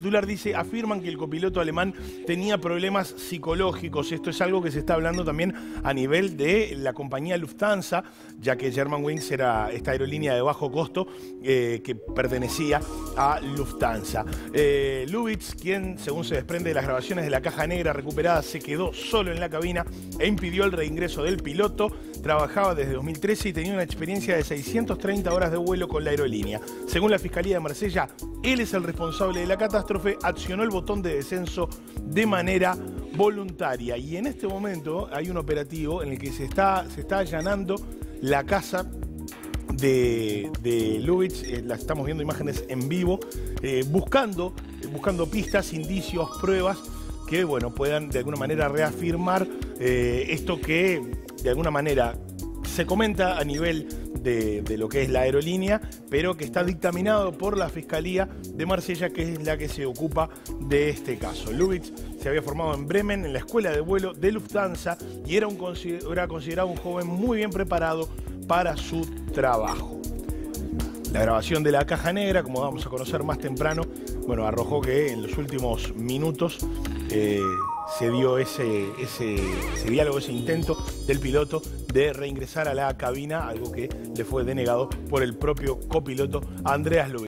Titular dice, afirman que el copiloto alemán tenía problemas psicológicos. Esto es algo que se está hablando también a nivel de la compañía Lufthansa, ya que Germanwings era esta aerolínea de bajo costo que pertenecía a Lufthansa. Lubitz, quien según se desprende de las grabaciones de la caja negra recuperada, se quedó solo en la cabina e impidió el reingreso del piloto. Trabajaba desde 2013 y tenía una experiencia de 630 horas de vuelo con la aerolínea. Según la Fiscalía de Marsella, él es el responsable de la catástrofe, accionó el botón de descenso de manera voluntaria. Y en este momento hay un operativo en el que se está allanando la casa de Lubitz. Las estamos viendo imágenes en vivo, buscando pistas, indicios, pruebas que puedan de alguna manera reafirmar esto que de alguna manera se comenta a nivel de lo que es la aerolínea, pero que está dictaminado por la Fiscalía de Marsella, que es la que se ocupa de este caso. Lubitz se había formado en Bremen, en la escuela de vuelo de Lufthansa, y era considerado un joven muy bien preparado para su trabajo. La grabación de la caja negra, como vamos a conocer más temprano, arrojó que en los últimos minutos se dio ese diálogo, ese intento del piloto de reingresar a la cabina, algo que le fue denegado por el propio copiloto Andreas Lubitz.